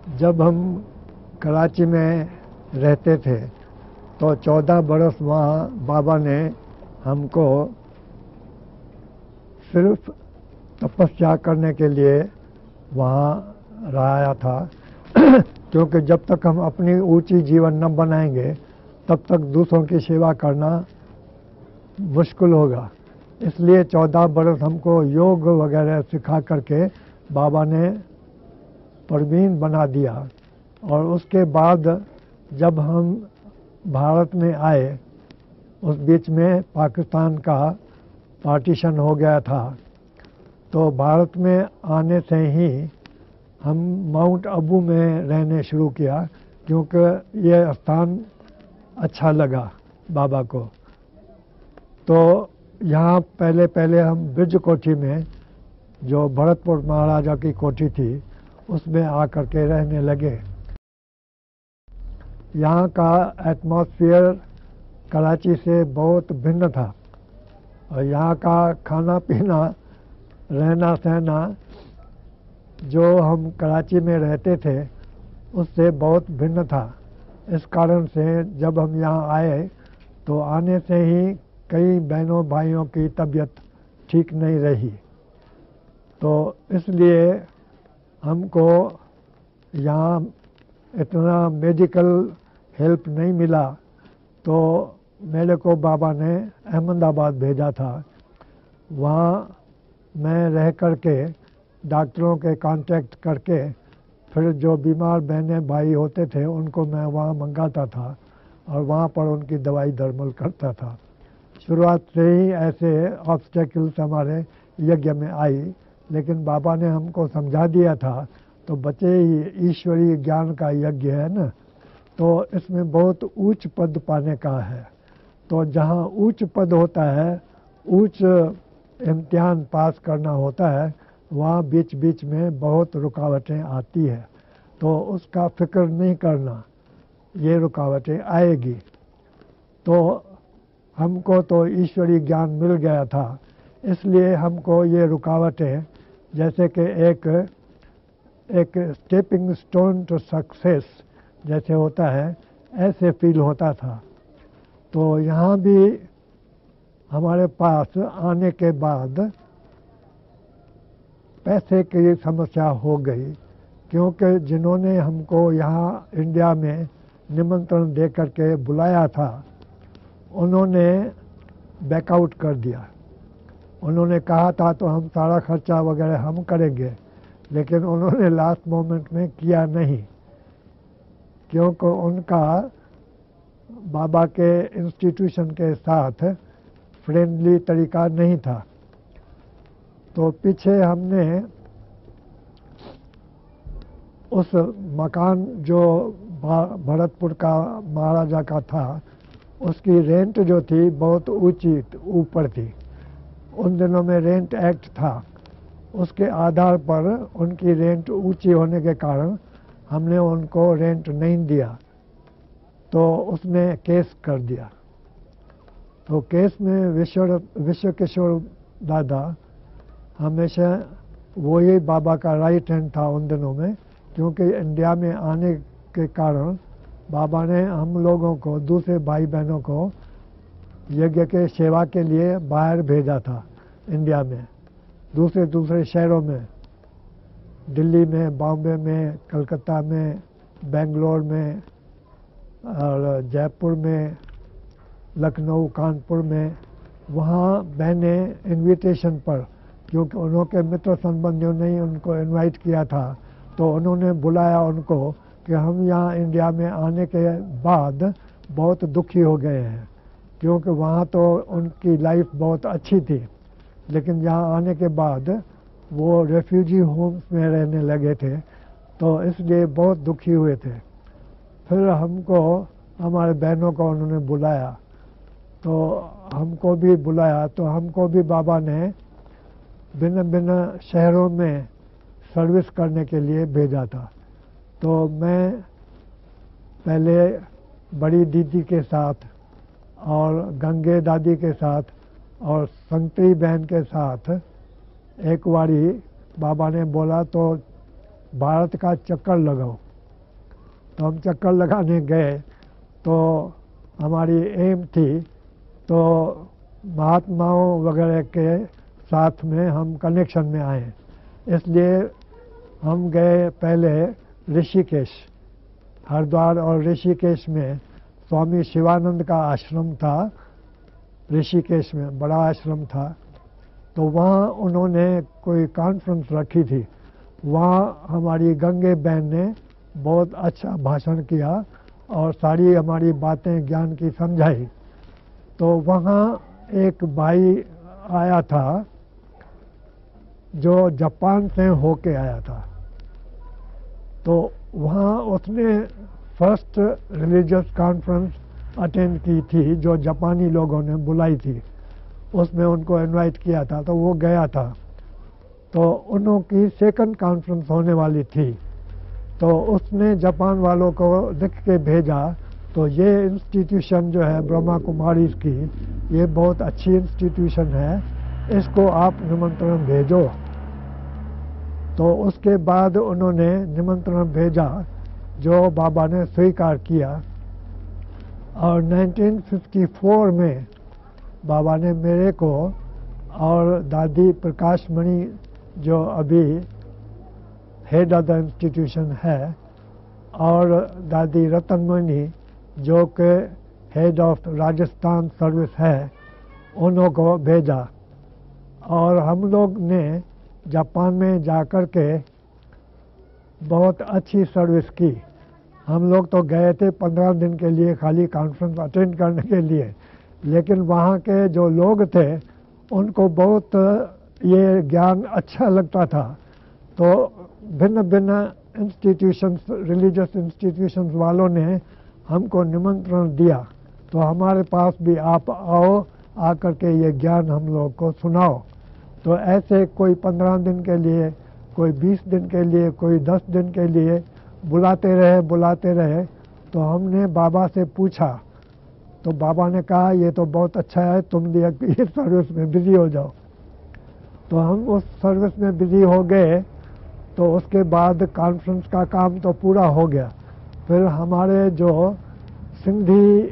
जब हम कराची में रहते थे तो 14 बरस वहाँ बाबा ने हमको सिर्फ तपस्या करने के लिए वहाँ रहाया था क्योंकि जब तक हम अपनी ऊंची जीवन न बनाएंगे तब तक दूसरों की सेवा करना मुश्किल होगा। इसलिए 14 बरस हमको योग वगैरह सिखा करके बाबा ने प्रवीण बना दिया। और उसके बाद जब हम भारत में आए, उस बीच में पाकिस्तान का पार्टीशन हो गया था, तो भारत में आने से ही हम माउंट अबू में रहने शुरू किया क्योंकि ये स्थान अच्छा लगा बाबा को। तो यहाँ पहले हम ब्रिज कोठी में, जो भरतपुर महाराजा की कोठी थी, उसमें आकर के रहने लगे। यहाँ का एटमॉस्फेयर कराची से बहुत भिन्न था और यहाँ का खाना पीना, रहना सहना जो हम कराची में रहते थे उससे बहुत भिन्न था। इस कारण से जब हम यहाँ आए तो आने से ही कई बहनों भाइयों की तबीयत ठीक नहीं रही, तो इसलिए हमको यहाँ इतना मेडिकल हेल्प नहीं मिला। तो मेरे को बाबा ने अहमदाबाद भेजा था। वहाँ मैं रह करके डॉक्टरों के कांटेक्ट करके फिर जो बीमार बहनें भाई होते थे उनको मैं वहाँ मंगाता था और वहाँ पर उनकी दवाई दरमल करता था। शुरुआत से ही ऐसे ऑब्स्टेकल्स हमारे यज्ञ में आई, लेकिन बाबा ने हमको समझा दिया था, तो बचे ही ईश्वरीय ज्ञान का यज्ञ है ना, तो इसमें बहुत उच्च पद पाने का है। तो जहाँ उच्च पद होता है, उच्च इम्तिहान पास करना होता है, वहाँ बीच बीच में बहुत रुकावटें आती है, तो उसका फिक्र नहीं करना, ये रुकावटें आएगी। तो हमको तो ईश्वरीय ज्ञान मिल गया था, इसलिए हमको ये रुकावटें जैसे कि एक स्टेपिंग स्टोन टू सक्सेस जैसे होता है, ऐसे फील होता था। तो यहाँ भी हमारे पास आने के बाद पैसे की समस्या हो गई, क्योंकि जिन्होंने हमको यहाँ इंडिया में निमंत्रण दे करके बुलाया था उन्होंने बैकआउट कर दिया। उन्होंने कहा था तो हम सारा खर्चा वगैरह हम करेंगे, लेकिन उन्होंने लास्ट मोमेंट में किया नहीं, क्योंकि उनका बाबा के इंस्टीट्यूशन के साथ फ्रेंडली तरीका नहीं था। तो पीछे हमने उस मकान जो भरतपुर का महाराजा का था, उसकी रेंट जो थी बहुत ऊंची ऊपर थी। उन दिनों में रेंट एक्ट था, उसके आधार पर उनकी रेंट ऊंची होने के कारण हमने उनको रेंट नहीं दिया, तो उसने केस कर दिया। तो केस में विश्व किशोर दादा हमेशा वही बाबा का राइट हैंड था उन दिनों में, क्योंकि इंडिया में आने के कारण बाबा ने हम लोगों को, दूसरे भाई बहनों को यज्ञ के सेवा के लिए बाहर भेजा था इंडिया में, दूसरे शहरों में, दिल्ली में, बॉम्बे में, कलकत्ता में, बेंगलोर में और जयपुर में, लखनऊ, कानपुर में। वहाँ बहनें इनविटेशन पर, क्योंकि उन्होंने मित्र संबंधियों ने उनको इनवाइट किया था, तो उन्होंने बुलाया उनको कि हम यहाँ इंडिया में आने के बाद बहुत दुखी हो गए हैं, क्योंकि वहाँ तो उनकी लाइफ बहुत अच्छी थी, लेकिन यहाँ आने के बाद वो रेफ्यूजी होम्स में रहने लगे थे, तो इसलिए बहुत दुखी हुए थे। फिर हमको, हमारे बहनों को उन्होंने बुलाया, तो हमको भी बुलाया, तो हमको भी बाबा ने भिन्न भिन्न शहरों में सर्विस करने के लिए भेजा था। तो मैं पहले बड़ी दीदी के साथ और गंगे दादी के साथ और संतरी बहन के साथ एक बारी बाबा ने बोला तो भारत का चक्कर लगाओ। तो हम चक्कर लगाने गए, तो हमारी एम थी तो महात्माओं वगैरह के साथ में हम कनेक्शन में आए, इसलिए हम गए पहले ऋषिकेश। हरिद्वार और ऋषिकेश में स्वामी शिवानंद का आश्रम था, ऋषिकेश में बड़ा आश्रम था। तो वहाँ उन्होंने कोई कॉन्फ्रेंस रखी थी, वहाँ हमारी गंगे बहन ने बहुत अच्छा भाषण किया और सारी हमारी बातें ज्ञान की समझाई। तो वहाँ एक भाई आया था जो जापान से होके आया था, तो वहाँ उसने फर्स्ट रिलीजियस कॉन्फ्रेंस अटेंड की थी जो जापानी लोगों ने बुलाई थी, उसमें उनको इनवाइट किया था, तो वो गया था। तो उनकी सेकंड कॉन्फ्रेंस होने वाली थी, तो उसने जापान वालों को लिख के भेजा, तो ये इंस्टीट्यूशन जो है ब्रह्मा कुमारीज की, ये बहुत अच्छी इंस्टीट्यूशन है, इसको आप निमंत्रण भेजो। तो उसके बाद उन्होंने निमंत्रण भेजा जो बाबा ने स्वीकार किया, और 1954 में बाबा ने मेरे को और दादी प्रकाश मणि जो अभी हेड ऑफ द इंस्टीट्यूशन है, और दादी रतनमणि जो कि हेड ऑफ राजस्थान सर्विस है, उन्हों को भेजा। और हम लोग ने जापान में जाकर के बहुत अच्छी सर्विस की। हम लोग तो गए थे 15 दिन के लिए खाली कॉन्फ्रेंस अटेंड करने के लिए, लेकिन वहाँ के जो लोग थे उनको बहुत ये ज्ञान अच्छा लगता था। तो भिन्न भिन्न इंस्टीट्यूशंस, रिलीजियस इंस्टीट्यूशंस वालों ने हमको निमंत्रण दिया, तो हमारे पास भी आप आओ, आकर के ये ज्ञान हम लोग को सुनाओ। तो ऐसे कोई 15 दिन के लिए, कोई 20 दिन के लिए, कोई 10 दिन के लिए बुलाते रहे। तो हमने बाबा से पूछा, तो बाबा ने कहा ये तो बहुत अच्छा है, तुम इस सर्विस में बिजी हो जाओ। तो हम उस सर्विस में बिजी हो गए। तो उसके बाद कॉन्फ्रेंस का काम तो पूरा हो गया। फिर हमारे जो सिंधी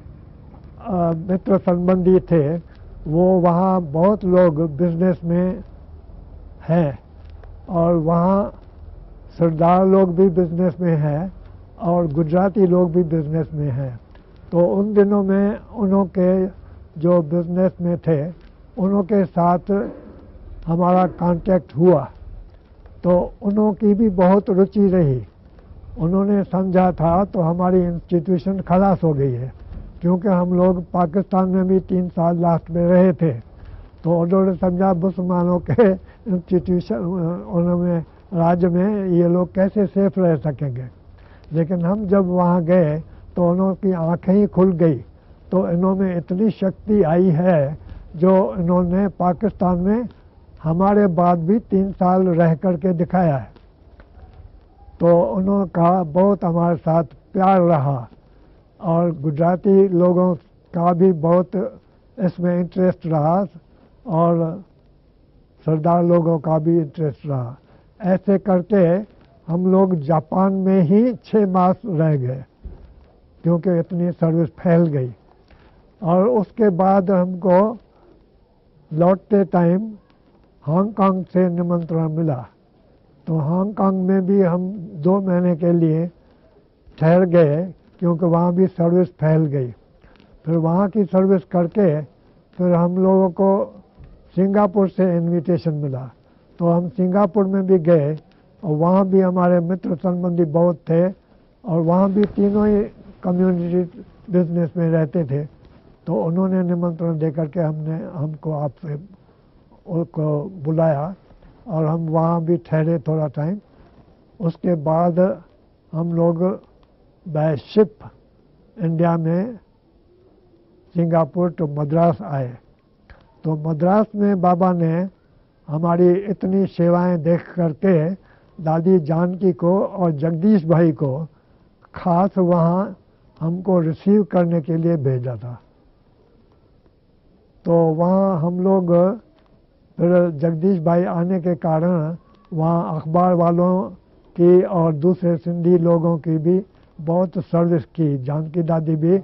मित्र संबंधी थे, वो वहाँ बहुत लोग बिजनेस में हैं, और वहाँ सरदार लोग भी बिजनेस में हैं और गुजराती लोग भी बिजनेस में हैं। तो उन दिनों में उनके जो बिजनेस में थे, उनके साथ हमारा कांटेक्ट हुआ। तो उनकी भी बहुत रुचि रही। उन्होंने समझा था तो हमारी इंस्टीट्यूशन खलास हो गई है, क्योंकि हम लोग पाकिस्तान में भी 3 साल लास्ट में रहे थे। तो उन्होंने समझा मुसलमानों के इंस्टीट्यूशन उनमें राज्य में ये लोग कैसे सेफ रह सकेंगे। लेकिन हम जब वहाँ गए तो उनकी आँखें ही खुल गई। तो इन्होंने इतनी शक्ति आई है जो इन्होंने पाकिस्तान में हमारे बाद भी 3 साल रह करके दिखाया है। तो उनका बहुत हमारे साथ प्यार रहा, और गुजराती लोगों का भी बहुत इसमें इंटरेस्ट रहा, और सरदार लोगों का भी इंटरेस्ट रहा। ऐसे करके हम लोग जापान में ही 6 मास रह गए, क्योंकि इतनी सर्विस फैल गई। और उसके बाद हमको लौटते टाइम हांगकांग से निमंत्रण मिला। तो हांगकांग में भी हम 2 महीने के लिए ठहर गए, क्योंकि वहाँ भी सर्विस फैल गई। फिर वहाँ की सर्विस करके फिर हम लोगों को सिंगापुर से इनविटेशन मिला। तो हम सिंगापुर में भी गए, और वहाँ भी हमारे मित्र संबंधी बहुत थे, और वहाँ भी तीनों ही कम्युनिटी बिजनेस में रहते थे। तो उन्होंने निमंत्रण दे करके हमको आपसे उनको बुलाया, और हम वहाँ भी ठहरे थोड़ा टाइम। उसके बाद हम लोग बाय शिप इंडिया में सिंगापुर टू मद्रास आए। तो मद्रास में बाबा ने हमारी इतनी सेवाएं देख करके दादी जानकी को और जगदीश भाई को खास वहाँ हमको रिसीव करने के लिए भेजा था। तो वहाँ हम लोग फिर जगदीश भाई आने के कारण वहाँ अखबार वालों की और दूसरे सिंधी लोगों की भी बहुत सर्विस की। जानकी दादी भी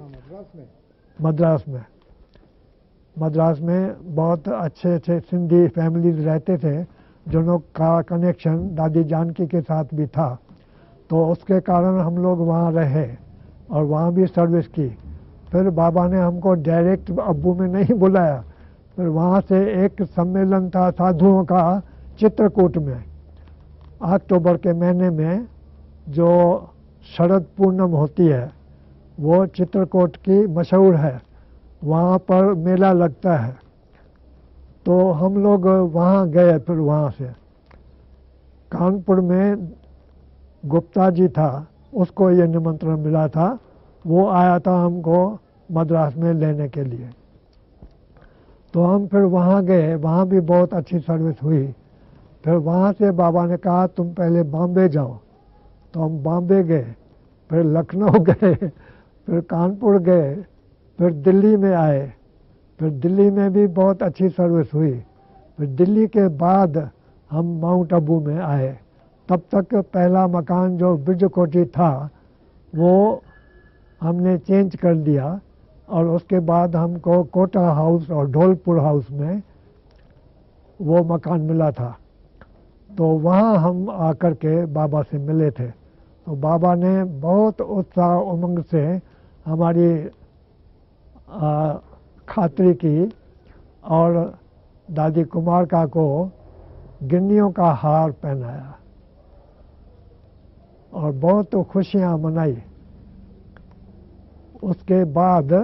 मद्रास में बहुत अच्छे अच्छे सिंधी फैमिलीज रहते थे, जिनों का कनेक्शन दादी जानकी के साथ भी था। तो उसके कारण हम लोग वहाँ रहे और वहाँ भी सर्विस की। फिर बाबा ने हमको डायरेक्ट अब्बू में नहीं बुलाया, फिर वहाँ से एक सम्मेलन था साधुओं का चित्रकूट में, अक्टूबर के महीने में जो शरद पूर्णिमा होती है, वो चित्रकूट की मशहूर है, वहाँ पर मेला लगता है। तो हम लोग वहाँ गए। फिर वहाँ से कानपुर में गुप्ता जी था, उसको ये निमंत्रण मिला था, वो आया था हमको मद्रास में लेने के लिए। तो हम फिर वहाँ गए, वहाँ भी बहुत अच्छी सर्विस हुई। फिर वहाँ से बाबा ने कहा तुम पहले बॉम्बे जाओ, तो हम बॉम्बे गए, फिर लखनऊ गए, फिर कानपुर गए, फिर दिल्ली में आए। फिर दिल्ली में भी बहुत अच्छी सर्विस हुई। फिर दिल्ली के बाद हम माउंट आबू में आए। तब तक पहला मकान जो ब्रिज कोठी था वो हमने चेंज कर दिया, और उसके बाद हमको कोटा हाउस और ढोलपुर हाउस में वो मकान मिला था। तो वहाँ हम आकर के बाबा से मिले थे। तो बाबा ने बहुत उत्साह उमंग से हमारी खातिरी की और दादी कुमारिका को गिन्नियों का हार पहनाया और बहुत खुशियाँ मनाई। उसके बाद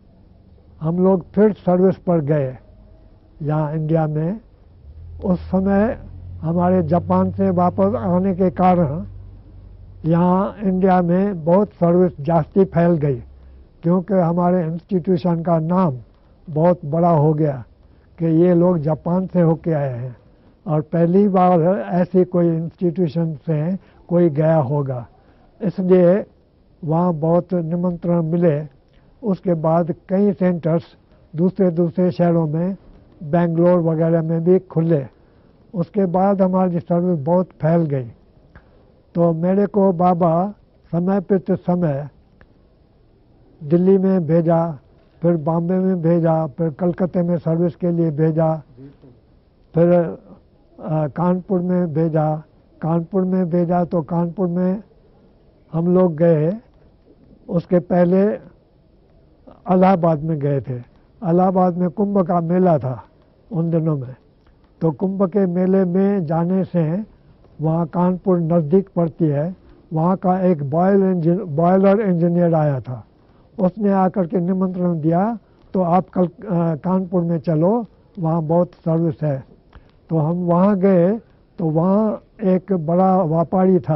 हम लोग फिर सर्विस पर गए यहाँ इंडिया में। उस समय हमारे जापान से वापस आने के कारण यहाँ इंडिया में बहुत सर्विस जास्ती फैल गई, क्योंकि हमारे इंस्टीट्यूशन का नाम बहुत बड़ा हो गया कि ये लोग जापान से होके आए हैं, और पहली बार ऐसी कोई इंस्टीट्यूशन से कोई गया होगा, इसलिए वहाँ बहुत निमंत्रण मिले। उसके बाद कई सेंटर्स दूसरे दूसरे शहरों में, बेंगलोर वगैरह में भी खुले। उसके बाद हमारी सर्विस बहुत फैल गई। तो मेरे को बाबा समय पे समय दिल्ली में भेजा, फिर बॉम्बे में भेजा, फिर कलकत्ते में सर्विस के लिए भेजा, फिर कानपुर में भेजा। कानपुर में भेजा तो कानपुर में हम लोग गए। उसके पहले इलाहाबाद में गए थे। इलाहाबाद में कुंभ का मेला था उन दिनों में। तो कुंभ के मेले में जाने से वहाँ कानपुर नज़दीक पड़ती है, वहाँ का एक बॉयलर इंजीनियर आया था। उसने आकर के निमंत्रण दिया, तो आप कल कानपुर में चलो, वहाँ बहुत सर्विस है। तो हम वहाँ गए, तो वहाँ एक बड़ा व्यापारी था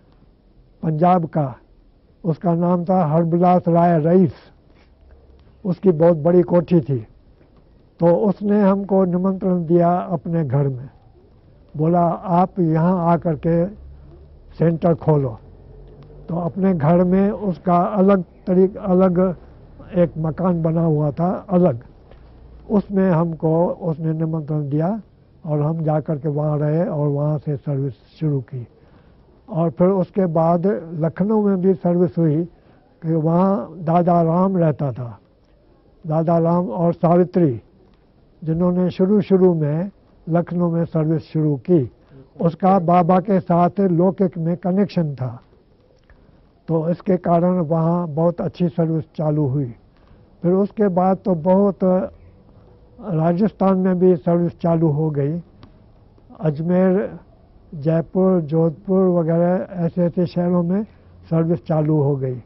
पंजाब का, उसका नाम था हरबिलास राय रईस। उसकी बहुत बड़ी कोठी थी। तो उसने हमको निमंत्रण दिया अपने घर में, बोला आप यहाँ आकर के सेंटर खोलो। तो अपने घर में उसका अलग एक मकान बना हुआ था अलग, उसमें हमको उसने निमंत्रण दिया और हम जाकर के वहाँ रहे और वहाँ से सर्विस शुरू की। और फिर उसके बाद लखनऊ में भी सर्विस हुई कि वहाँ दादा राम रहता था। दादा राम और सावित्री, जिन्होंने शुरू में लखनऊ में सर्विस शुरू की, उसका बाबा के साथ लौकिक में कनेक्शन था। तो इसके कारण वहाँ बहुत अच्छी सर्विस चालू हुई। फिर उसके बाद तो बहुत राजस्थान में भी सर्विस चालू हो गई। अजमेर, जयपुर, जोधपुर वगैरह ऐसे ऐसे शहरों में सर्विस चालू हो गई।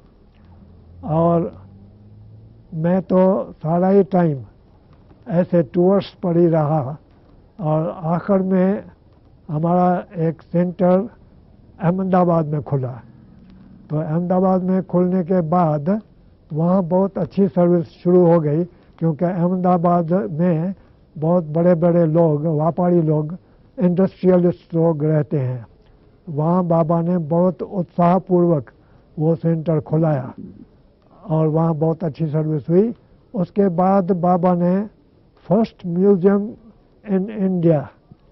और मैं तो सारा ही टाइम ऐसे टूर्स पर ही रहा, और आखिर में हमारा एक सेंटर अहमदाबाद में खुला। तो अहमदाबाद में खुलने के बाद वहाँ बहुत अच्छी सर्विस शुरू हो गई, क्योंकि अहमदाबाद में बहुत बड़े बड़े लोग, व्यापारी लोग, इंडस्ट्रियलिस्ट लोग रहते हैं। वहाँ बाबा ने बहुत उत्साहपूर्वक वो सेंटर खुलाया और वहाँ बहुत अच्छी सर्विस हुई। उसके बाद बाबा ने first museum in India,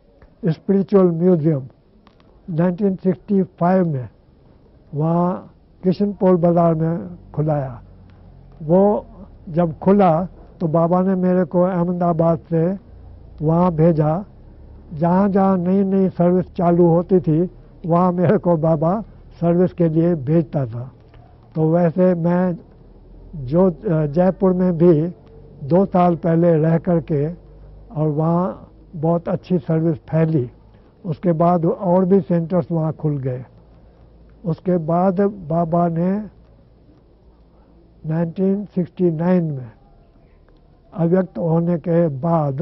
spiritual museum, 1965 में वहाँ किशनपोल बाज़ार में खुलाया। वो जब खुला तो बाबा ने मेरे को अहमदाबाद से वहाँ भेजा। जहाँ जहाँ नई नई सर्विस चालू होती थी वहाँ मेरे को बाबा सर्विस के लिए भेजता था। तो वैसे मैं जो जयपुर में भी 2 साल पहले रह करके और वहाँ बहुत अच्छी सर्विस फैली। उसके बाद और भी सेंटर्स वहाँ खुल गए। उसके बाद बाबा ने 1969 में अव्यक्त होने के बाद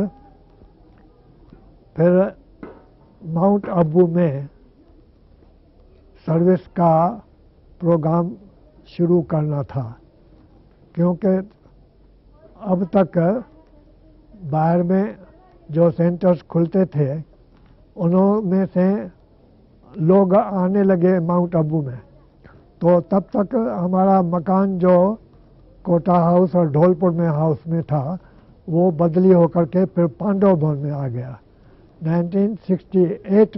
फिर माउंट आबू में सर्विस का प्रोग्राम शुरू करना था, क्योंकि अब तक बाहर में जो सेंटर्स खुलते थे उनमें से लोग आने लगे माउंट आबू में। तो तब तक हमारा मकान जो कोटा हाउस और ढोलपुर में हाउस में था वो बदली होकर के फिर पांडव भवन में आ गया। 1968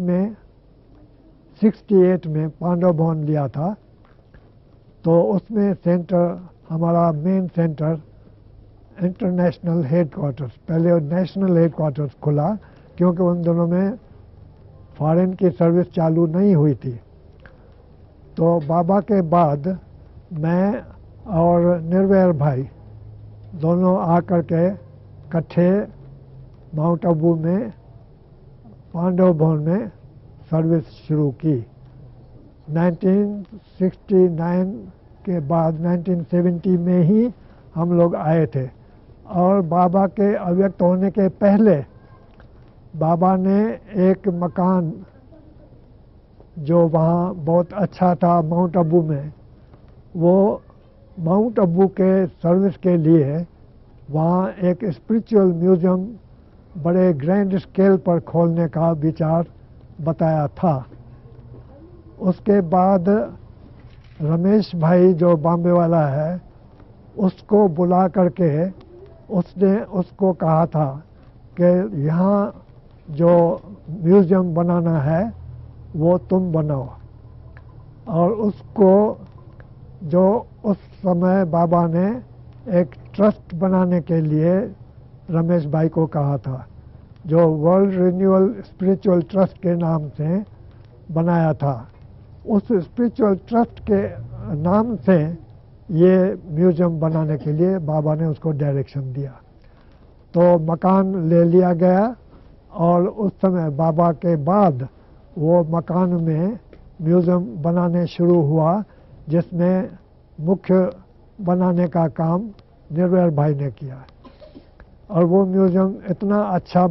में पांडव भवन लिया था। तो उसमें सेंटर हमारा मेन सेंटर इंटरनेशनल हेडक्वार्टर्स, पहले नेशनल हेडक्वार्टर्स खुला, क्योंकि उन दोनों में फॉरेन की सर्विस चालू नहीं हुई थी। तो बाबा के बाद मैं और निर्वैर भाई दोनों आकर के इकट्ठे माउंट आबू में पांडव भवन में सर्विस शुरू की। 1969 के बाद 1970 में ही हम लोग आए थे। और बाबा के अव्यक्त होने के पहले बाबा ने एक मकान जो वहाँ बहुत अच्छा था माउंट आबू में, वो माउंट आबू के सर्विस के लिए वहाँ एक स्पिरिचुअल म्यूजियम बड़े ग्रैंड स्केल पर खोलने का विचार बताया था। उसके बाद रमेश भाई जो बॉम्बे वाला है उसको बुला करके उसने उसको कहा था कि यहाँ जो म्यूजियम बनाना है वो तुम बनाओ। और उसको जो उस समय बाबा ने एक ट्रस्ट बनाने के लिए रमेश भाई को कहा था, जो वर्ल्ड रिन्यूअल स्पिरिचुअल ट्रस्ट के नाम से बनाया था। उस स्पिरिचुअल ट्रस्ट के नाम से ये म्यूजियम बनाने के लिए बाबा ने उसको डायरेक्शन दिया। तो मकान ले लिया गया और उस समय बाबा के बाद वो मकान में म्यूजियम बनाने शुरू हुआ, जिसमें मुख्य बनाने का काम निर्वैर भाई ने किया। और वो म्यूजियम इतना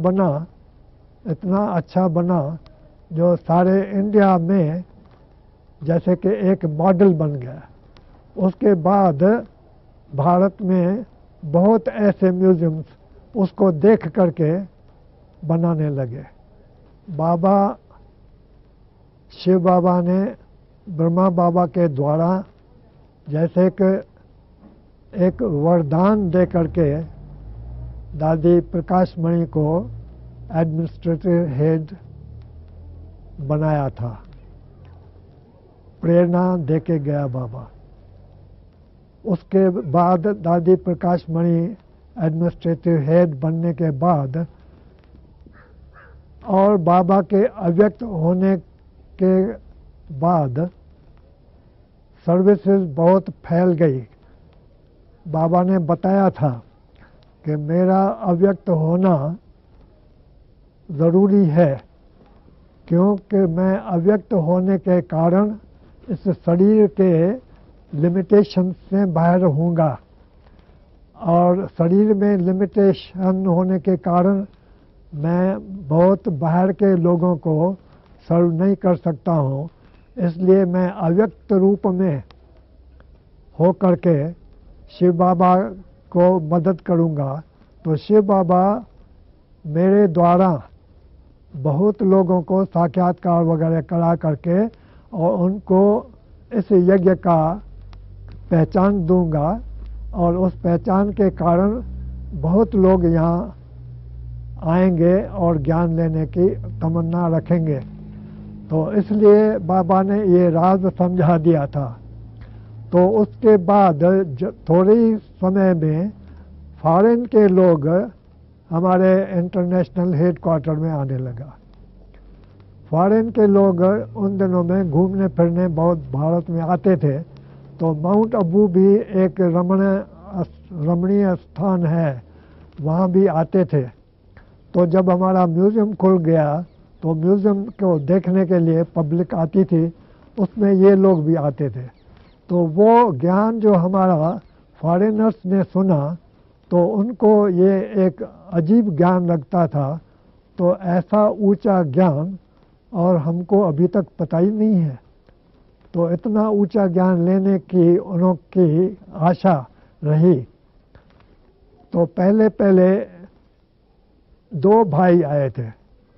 अच्छा बना जो सारे इंडिया में जैसे कि एक मॉडल बन गया। उसके बाद भारत में बहुत ऐसे म्यूजियम्स उसको देख करके बनाने लगे। बाबा शिव बाबा ने ब्रह्मा बाबा के द्वारा जैसे कि एक वरदान दे करके दादी प्रकाश मणि को एडमिनिस्ट्रेटिव हेड बनाया था, प्रेरणा देके गया बाबा। उसके बाद दादी प्रकाश मणि एडमिनिस्ट्रेटिव हेड बनने के बाद और बाबा के अव्यक्त होने के बाद सर्विसेज बहुत फैल गई। बाबा ने बताया था कि मेरा अव्यक्त होना ज़रूरी है, क्योंकि मैं अव्यक्त होने के कारण इस शरीर के लिमिटेशन से बाहर रहूँगा। और शरीर में लिमिटेशन होने के कारण मैं बहुत बाहर के लोगों को सर्व नहीं कर सकता हूँ। इसलिए मैं अव्यक्त रूप में हो करके शिव बाबा को मदद करूँगा। तो शिव बाबा मेरे द्वारा बहुत लोगों को साक्षात्कार वगैरह करा करके और उनको इस यज्ञ का पहचान दूंगा, और उस पहचान के कारण बहुत लोग यहाँ आएंगे और ज्ञान लेने की तमन्ना रखेंगे। तो इसलिए बाबा ने ये राज समझा दिया था। तो उसके बाद थोड़े ही समय में फॉरेन के लोग हमारे इंटरनेशनल हेडक्वार्टर में आने लगा। फॉरेन के लोग उन दिनों में घूमने फिरने बहुत भारत में आते थे, तो माउंट अबू भी एक रमणीय स्थान है, वहाँ भी आते थे। तो जब हमारा म्यूज़ियम खुल गया तो म्यूज़ियम को देखने के लिए पब्लिक आती थी, उसमें ये लोग भी आते थे। तो वो ज्ञान जो हमारा फॉरेनर्स ने सुना तो उनको ये एक अजीब ज्ञान लगता था। तो ऐसा ऊंचा ज्ञान और हमको अभी तक पता ही नहीं है। तो इतना ऊंचा ज्ञान लेने की उनकी आशा रही। तो पहले पहले दो भाई आए थे।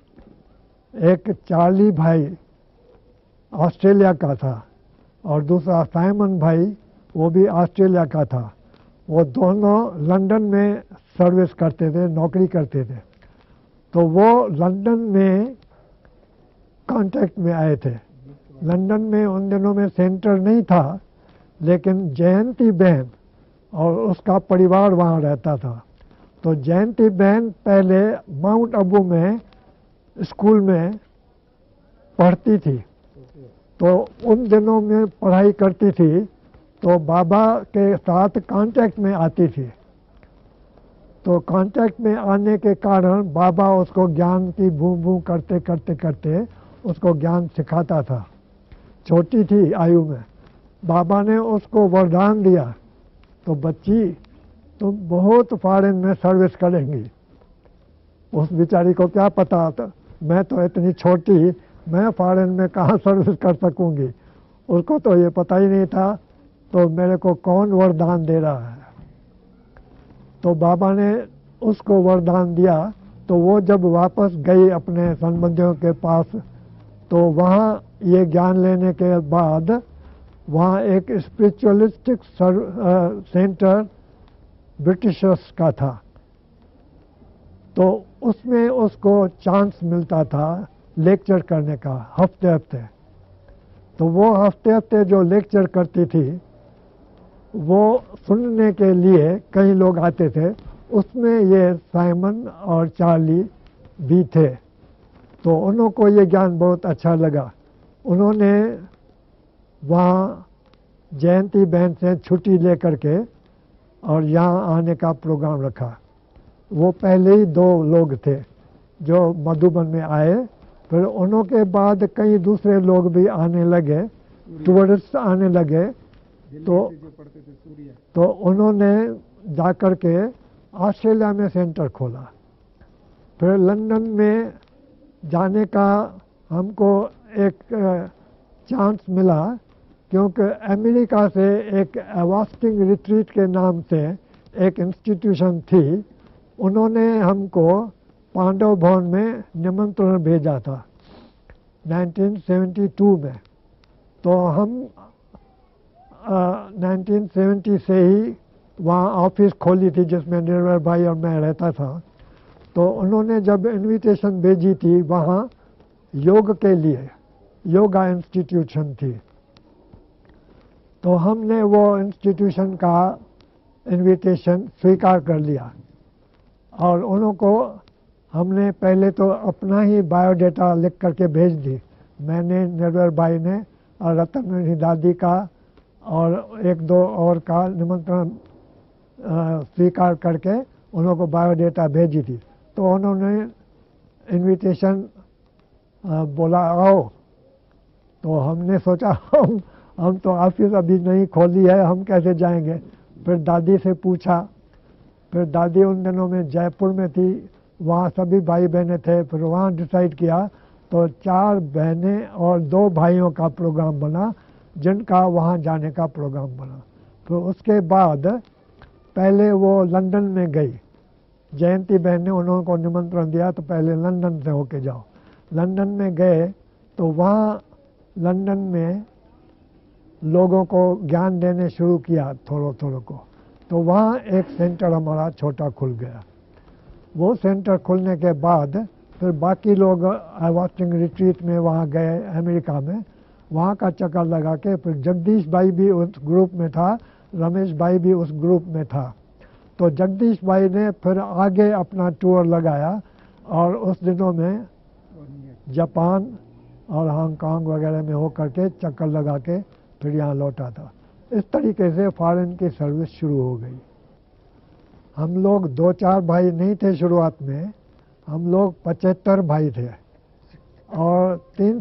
एक चार्ली भाई ऑस्ट्रेलिया का था और दूसरा साइमन भाई, वो भी ऑस्ट्रेलिया का था। वो दोनों लंदन में सर्विस करते थे, नौकरी करते थे। तो वो लंदन में कांटेक्ट में आए थे। लंदन में उन दिनों में सेंटर नहीं था, लेकिन जयंती बहन और उसका परिवार वहाँ रहता था। तो जयंती बहन पहले माउंट अबू में स्कूल में पढ़ती थी। तो उन दिनों में पढ़ाई करती थी, तो बाबा के साथ कांटेक्ट में आती थी। तो कांटेक्ट में आने के कारण बाबा उसको ज्ञान की बूं करते करते करते उसको ज्ञान सिखाता था। छोटी थी आयु में, बाबा ने उसको वरदान दिया, तो बच्ची तुम बहुत फॉरेन में सर्विस करेंगी। उस बेचारी को क्या पता था, मैं तो इतनी छोटी, मैं फॉरेन में कहाँ सर्विस कर सकूंगी। उसको तो ये पता ही नहीं था तो मेरे को कौन वरदान दे रहा है। तो बाबा ने उसको वरदान दिया। तो वो जब वापस गई अपने संबंधियों के पास, तो वहाँ ये ज्ञान लेने के बाद वहाँ एक स्पिरिचुअलिस्टिक सेंटर ब्रिटिशर्स का था। तो उसमें उसको चांस मिलता था लेक्चर करने का हफ्ते हफ्ते। तो वो हफ्ते हफ्ते जो लेक्चर करती थी वो सुनने के लिए कई लोग आते थे। उसमें ये साइमन और चार्ली भी थे। तो उनको ये ज्ञान बहुत अच्छा लगा। उन्होंने वहाँ जयंती बहन से छुट्टी लेकर के और यहाँ आने का प्रोग्राम रखा। वो पहले ही दो लोग थे जो मधुबन में आए, फिर उन्हों के बाद कई दूसरे लोग भी आने लगे, टूरिस्ट आने लगे। तो उन्होंने जाकर के ऑस्ट्रेलिया में सेंटर खोला। फिर लंदन में जाने का हमको एक चांस मिला, क्योंकि अमेरिका से एक अवास्टिंग रिट्रीट के नाम से एक इंस्टीट्यूशन थी। उन्होंने हमको पांडव भवन में निमंत्रण भेजा था 1972 में। तो हम 1970 से ही वहाँ ऑफिस खोली थी जिसमें निर्मल भाई और मैं रहता था। तो उन्होंने जब इनविटेशन भेजी थी, वहाँ योग के लिए योगा इंस्टीट्यूशन थी। तो हमने वो इंस्टीट्यूशन का इनविटेशन स्वीकार कर लिया और उनको हमने पहले तो अपना ही बायोडाटा लिख करके भेज दी। मैंने, निर्भर भाई ने और रतन दादी का और एक दो और का निमंत्रण स्वीकार करके उनको बायोडाटा भेजी थी। तो उन्होंने इनविटेशन बोला आओ। तो हमने सोचा हम तो ऑफिस अभी नहीं खोली है, हम कैसे जाएंगे। फिर दादी से पूछा। फिर दादी उन दिनों में जयपुर में थी, वहाँ सभी भाई बहनें थे। फिर वहाँ डिसाइड किया तो 4 बहनें और 2 भाइयों का प्रोग्राम बना, जिनका वहाँ जाने का प्रोग्राम बना। फिर उसके बाद पहले वो लंदन में गई। जयंती बहन ने उनको निमंत्रण दिया तो पहले लंदन से होके जाओ। लंदन में गए तो वहाँ लंदन में लोगों को ज्ञान देने शुरू किया थोड़ो थोड़ो को। तो वहाँ एक सेंटर हमारा छोटा खुल गया। वो सेंटर खुलने के बाद फिर बाकी लोग अवास्टिंग रिट्रीट में वहाँ गए अमेरिका में। वहाँ का चक्कर लगा के फिर जगदीश भाई भी उस ग्रुप में था, रमेश भाई भी उस ग्रुप में था। तो जगदीश भाई ने फिर आगे अपना टूर लगाया और उस दिनों में जापान और हांगकांग वगैरह में होकर के चक्कर लगा के फिर यहाँ लौटा था। इस तरीके से फॉरेन की सर्विस शुरू हो गई। हम लोग 2-4 भाई नहीं थे शुरुआत में, हम लोग 75 भाई थे और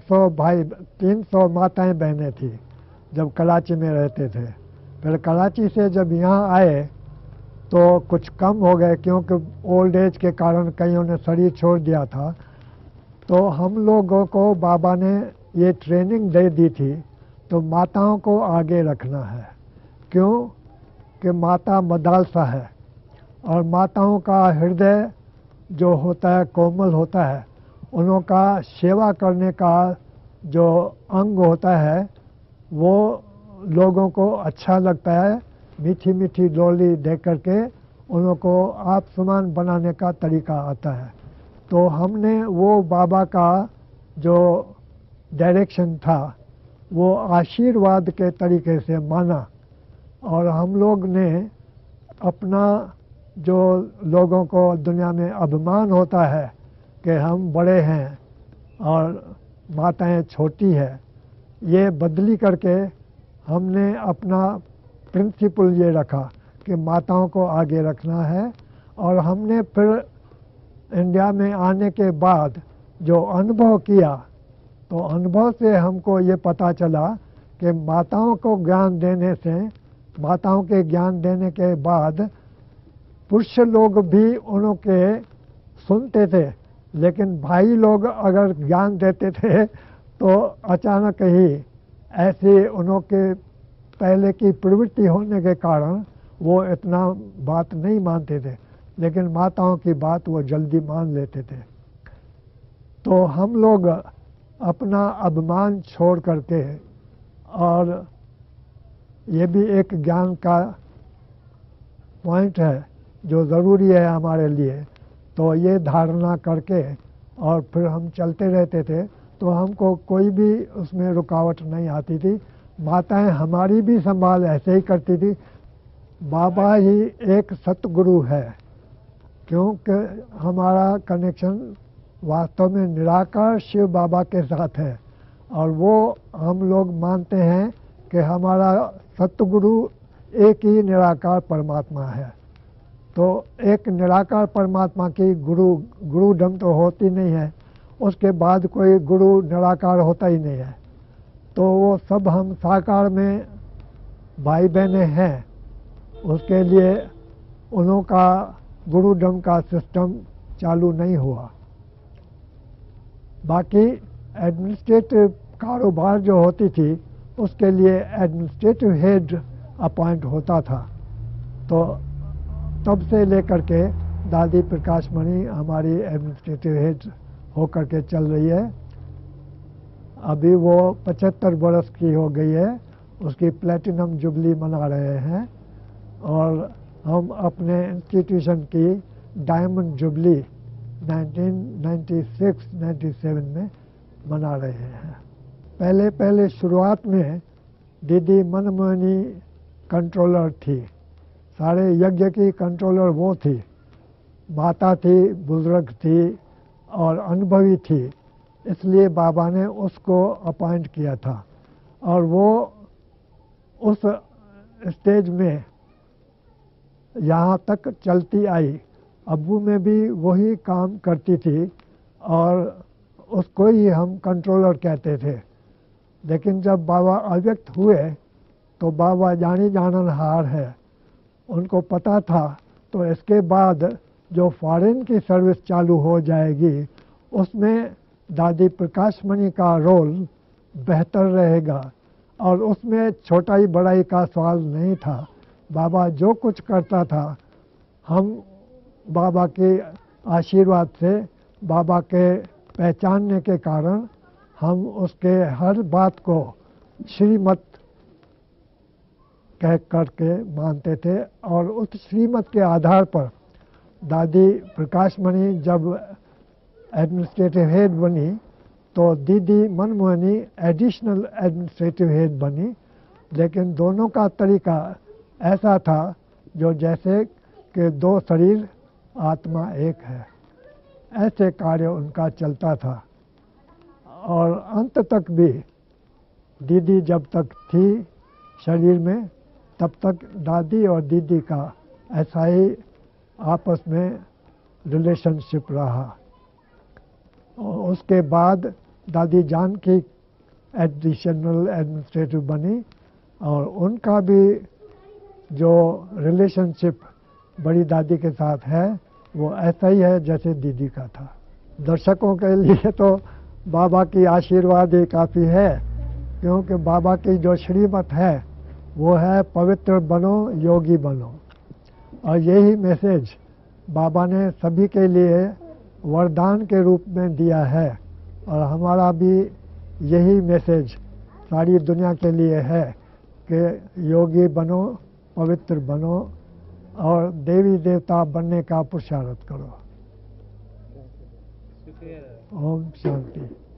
300 माताएं बहनें थी जब कराची में रहते थे। फिर कराची से जब यहाँ आए तो कुछ कम हो गए, क्योंकि ओल्ड एज के कारण कईयों ने शरीर छोड़ दिया था। तो हम लोगों को बाबा ने ये ट्रेनिंग दे दी थी, तो माताओं को आगे रखना है। क्यों कि माता मदालसा है और माताओं का हृदय जो होता है कोमल होता है, उन्हों का सेवा करने का जो अंग होता है वो लोगों को अच्छा लगता है। मीठी मीठी डोली दे करके उन्हों को आप समान बनाने का तरीका आता है। तो हमने वो बाबा का जो डायरेक्शन था वो आशीर्वाद के तरीके से माना और हम लोग ने अपना जो लोगों को दुनिया में अभिमान होता है कि हम बड़े हैं और माताएं छोटी है, ये बदली करके हमने अपना प्रिंसिपल ये रखा कि माताओं को आगे रखना है। और हमने फिर इंडिया में आने के बाद जो अनुभव किया, तो अनुभव से हमको ये पता चला कि माताओं को ज्ञान देने से, माताओं के ज्ञान देने के बाद पुरुष लोग भी उन्हों के सुनते थे, लेकिन भाई लोग अगर ज्ञान देते थे तो अचानक ही ऐसे उन्हों के पहले की प्रवृत्ति होने के कारण वो इतना बात नहीं मानते थे, लेकिन माताओं की बात वो जल्दी मान लेते थे। तो हम लोग अपना अभिमान छोड़ करके, और ये भी एक ज्ञान का पॉइंट है जो ज़रूरी है हमारे लिए, तो ये धारणा करके और फिर हम चलते रहते थे, तो हमको कोई भी उसमें रुकावट नहीं आती थी। माताएं हमारी भी संभाल ऐसे ही करती थी। बाबा ही एक सतगुरु है, क्योंकि हमारा कनेक्शन वास्तव में निराकार शिव बाबा के साथ है और वो हम लोग मानते हैं कि हमारा सतगुरु एक ही निराकार परमात्मा है। तो एक निराकार परमात्मा की गुरुडम तो होती नहीं है, उसके बाद कोई गुरु निराकार होता ही नहीं है। तो वो सब हम साकार में भाई बहनें हैं, उसके लिए उन्हों का गुरुडम का सिस्टम चालू नहीं हुआ। बाकी एडमिनिस्ट्रेटिव कारोबार जो होती थी उसके लिए एडमिनिस्ट्रेटिव हेड अपॉइंट होता था। तो तब से लेकर के दादी प्रकाश मणि हमारी एडमिनिस्ट्रेटिव हेड होकर के चल रही है। अभी वो 75 वर्ष की हो गई है, उसकी प्लेटिनम जुबली मना रहे हैं और हम अपने इंस्टीट्यूशन की डायमंड जुबली 1996-97 में मना रहे हैं। पहले शुरुआत में दीदी मनमोहनी कंट्रोलर थी, सारे यज्ञ की कंट्रोलर वो थी। माता थी, बुजुर्ग थी और अनुभवी थी, इसलिए बाबा ने उसको अपॉइंट किया था और वो उस स्टेज में यहाँ तक चलती आई। अब्बू में भी वही काम करती थी और उसको ही हम कंट्रोलर कहते थे। लेकिन जब बाबा अव्यक्त हुए तो बाबा जानी जाननहार है, उनको पता था। तो इसके बाद जो फॉरेन की सर्विस चालू हो जाएगी उसमें दादी प्रकाश मणि का रोल बेहतर रहेगा और उसमें छोटाई बड़ाई का सवाल नहीं था। बाबा जो कुछ करता था हम बाबा के आशीर्वाद से, बाबा के पहचानने के कारण हम उसके हर बात को श्रीमत कह करके मानते थे और उस श्रीमत के आधार पर दादी प्रकाश मणि जब एडमिनिस्ट्रेटिव हेड बनी तो दीदी मनमोहनी एडिशनल एडमिनिस्ट्रेटिव हेड बनी, लेकिन दोनों का तरीका ऐसा था जो जैसे कि दो शरीर आत्मा एक है, ऐसे कार्य उनका चलता था। और अंत तक भी दीदी जब तक थी शरीर में, तब तक दादी और दीदी का ऐसा ही आपस में रिलेशनशिप रहा। और उसके बाद दादी जानकी एडिशनल एडमिनिस्ट्रेटिव बनी और उनका भी जो रिलेशनशिप बड़ी दादी के साथ है वो ऐसा ही है जैसे दीदी का था। दर्शकों के लिए तो बाबा की आशीर्वाद ही काफ़ी है, क्योंकि बाबा की जो श्रीमत है वो है पवित्र बनो, योगी बनो। और यही मैसेज बाबा ने सभी के लिए वरदान के रूप में दिया है, और हमारा भी यही मैसेज सारी दुनिया के लिए है कि योगी बनो, पवित्र बनो और देवी देवता बनने का पुरुषार्थ करो। ओम शांति।